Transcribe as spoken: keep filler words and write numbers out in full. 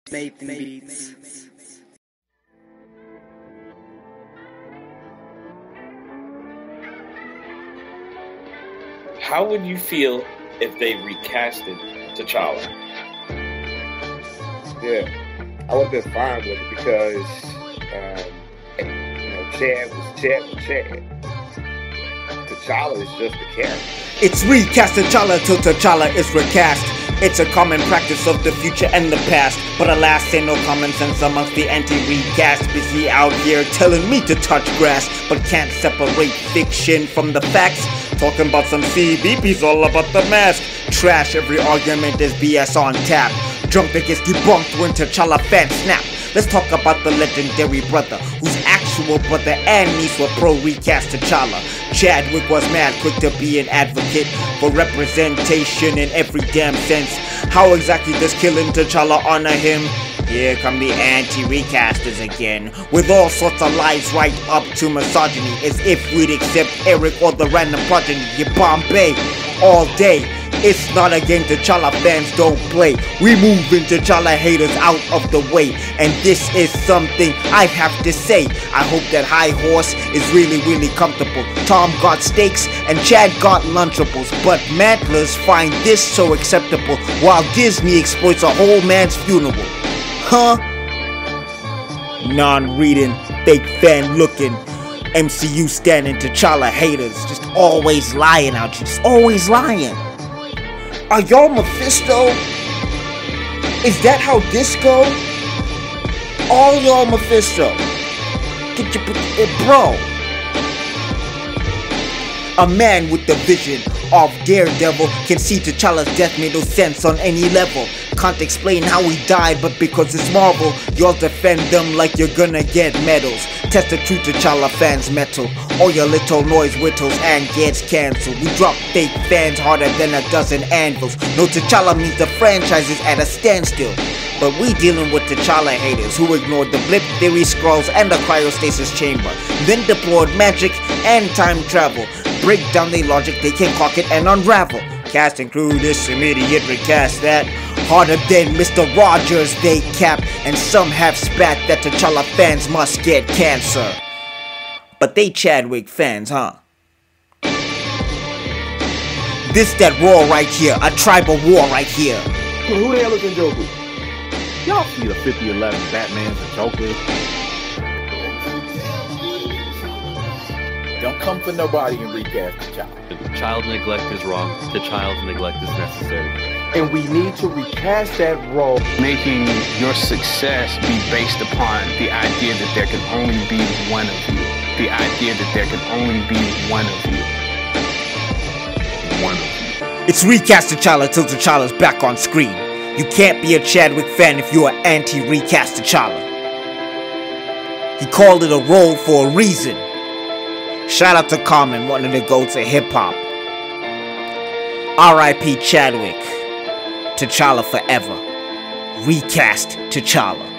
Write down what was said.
Nathan Beats. How would you feel if they recasted T'Challa? Yeah, I would have been fine with it because, um, you know, Chad was Chad was Chad. T'Challa is just a character. It's Recast T'Challa till T'Challa is recast. It's a common practice of the future and the past, but alas, ain't no common sense amongst the anti-recast. Busy out here telling me to touch grass, but can't separate fiction from the facts. Talking about some C B Ps all about the mask. Trash, every argument is B S on tap. Drunk that gets debunked when T'Challa fans snap. Let's talk about the legendary brother, whose actual brother and niece were pro-recast T'Challa. Chadwick was mad quick to be an advocate for representation in every damn sense. How exactly does killing T'Challa honor him? Here come the anti-recasters again, with all sorts of lies right up to misogyny, as if we'd accept Eric or the random progeny. You Bombay all day. It's not a game T'Challa fans don't play. We moving T'Challa haters out of the way, and this is something I have to say. I hope that High Horse is really really comfortable. Tom got steaks and Chad got Lunchables, but Mantlers find this so acceptable, while Disney exploits a whole man's funeral. Huh? Non-reading, fake fan looking, M C U standing T'Challa haters, just always lying out here, just always lying. Are y'all Mephisto? Is that how this go? All y'all Mephisto. Get your it, bro. A man with the vision of Daredevil can see T'Challa's death made no sense on any level. Can't explain how he died, but because it's Marvel, y'all defend them like you're gonna get medals. Test the true T'Challa fans metal. All your little noise whittles and gets cancelled. We drop fake fans harder than a dozen anvils. No, T'Challa means the franchise is at a standstill. But we dealing with T'Challa haters who ignored the blip theory scrolls and the cryostasis chamber, then deplored magic and time travel. Break down their logic, they can cock it and unravel. Cast and crew this, immediate recast that. Harder than Mister Rogers they cap, and some have spat that T'Challa fans must get cancer. But they Chadwick fans, huh? This that war right here, a tribal war right here. Who the hell is in Joker? Y'all see the fifty eleven Batman and Joker? Don't come for nobody and recast T'Challa. Child neglect is wrong. The child neglect is necessary. And we need to recast that role. Making your success be based upon the idea that there can only be one of you. The idea that there can only be one of you. One of you. It's Recast T'Challa till T'Challa's back on screen. You can't be a Chadwick fan if you're anti-Recast T'Challa. He called it a role for a reason. Shout out to Common wanting to go to hip-hop. R I P Chadwick. T'Challa forever. Recast T'Challa.